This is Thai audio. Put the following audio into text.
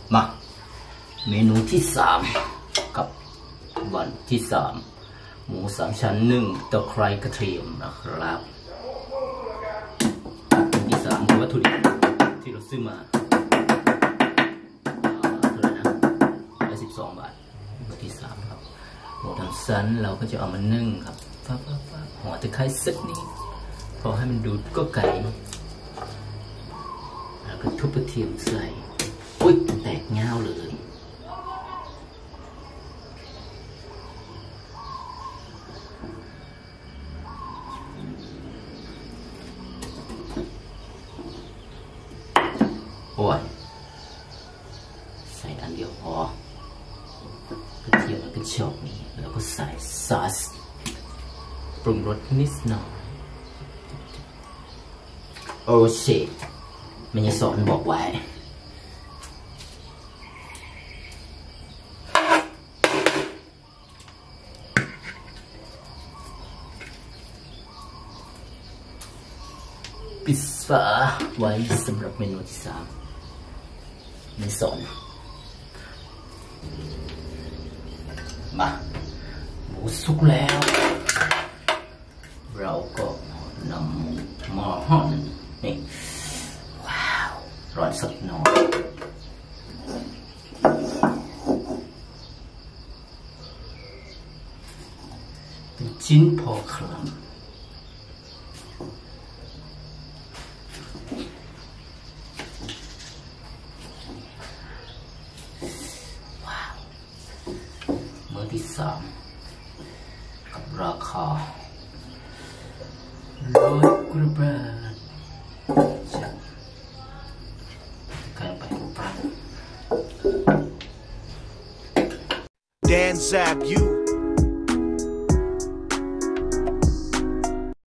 มาเมนูที่กับวันที่หมู3 ชั้นนึ่งตะไคร้กระเทียมนะครับที่คือวัตถุดิบที่เราซื้อมาเท่าไหร่นะ12 บาทวันที่ครับหมูทั้งชั้นเราก็จะเอามานึ่งครับหัวตะไคร้สักนิดพอให้มันดูดก็ไก่แล้วก็ทุบกระเทียมใส่อุ้ยแตกเงาเลยโอ้ยใส่อันเดียวพอกระเทียมแล้วก็โชกนี่แล้วก็ใส่ซอสปรุงรสนิดหน่อยโอ้ชิมันยังสอนบอกไว้ปิดฝาไว้สำหรับเมนูที่ไม่สอนมาหมูสุกแล้วเราก็นำมาห่อนี่ว้าวร้อนสักหน่อยเป็นชิ้นพอคำที่กับราคา100 กว่าบาทจะใครไปปรับ Dan Zab, you